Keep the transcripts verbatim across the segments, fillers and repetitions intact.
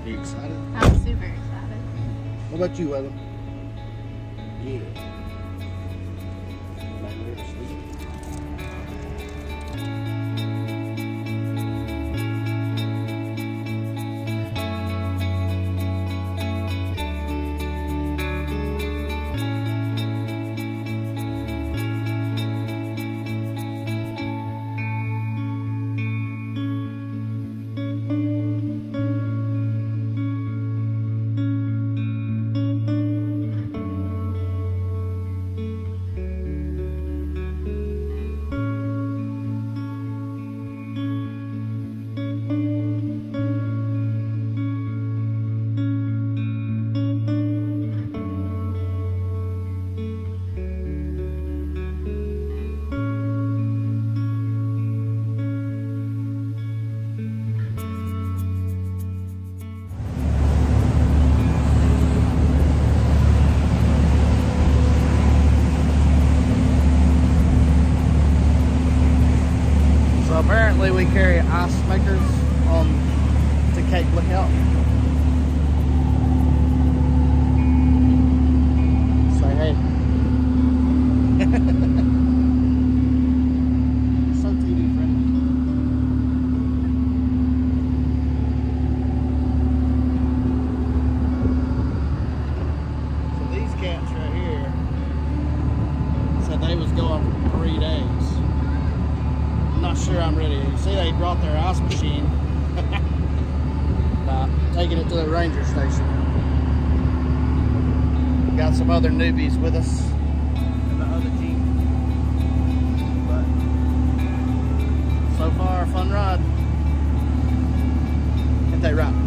Are you excited? I'm super excited. What about you, Evan? Yeah. Apparently we carry ice makers on to Cape Lookout. Say hey. So T V friendly. So these cats right here said they was going for three days. I'm not sure I'm ready. You see, they brought their ice machine. By taking it to the ranger station. Got some other newbies with us in the other Jeep. But so far, a fun ride. Ain't they right?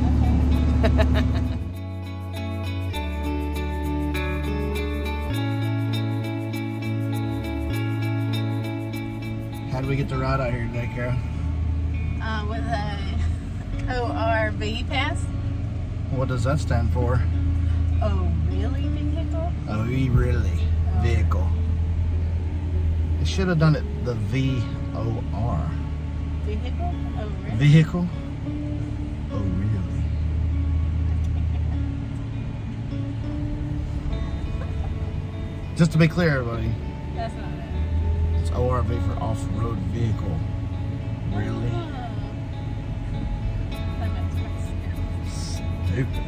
How did we get to ride out here today, Kara? Uh, with a O R V pass. What does that stand for? Oh, really? Vehicle? Oh, really? Oh. Vehicle. It should have done it the V O R. Vehicle? Oh, really? Vehicle? Oh, really? Just to be clear, everybody. That's not it. It's O R V for off-road vehicle. Really? Oh. That makes more sense. Stupid.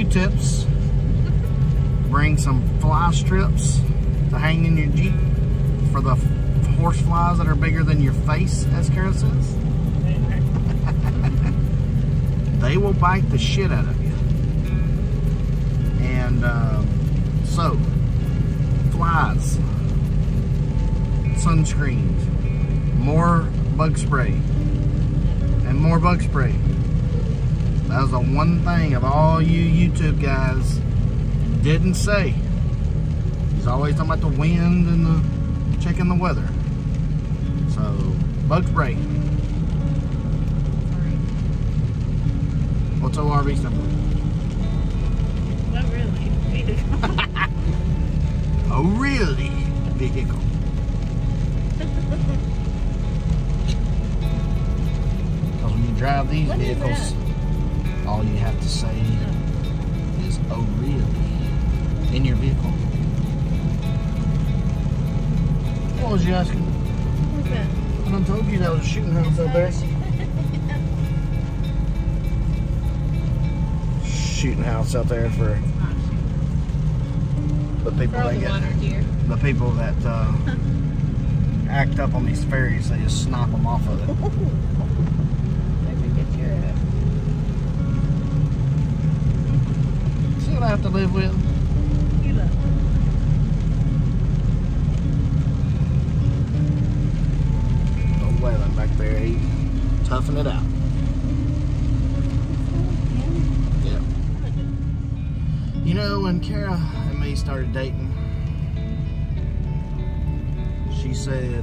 Q-tips. Bring some fly strips to hang in your Jeep for the horse flies that are bigger than your face, as Kara says. They will bite the shit out of you. And um, so, flies, sunscreen, more bug spray, and more bug spray. That was the one thing of all you YouTube guys didn't say. He's always talking about the wind and the checking the weather. So, bug spray. What's O R V stand for? Not really. Oh, really? Vehicle. Because when you drive these What is vehicles, all you have to say is, oh, really? In your vehicle. What was you asking? What's that? I done told you that was a shooting house out there. Shooting house out there for the people that get, the people that uh, act up on these ferries. They just snap them off of it. See what I have to live with? Oh, Waylon back there, he toughing it out. Yep. You know, when Kara and me started dating, she said,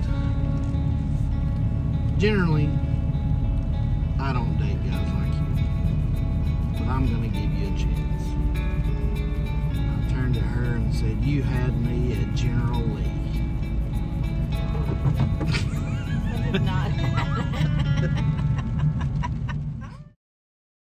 generally, I don't date guys like you, but I'm gonna give you a chance. I turned to her and said, you had me at General Lee. I did not.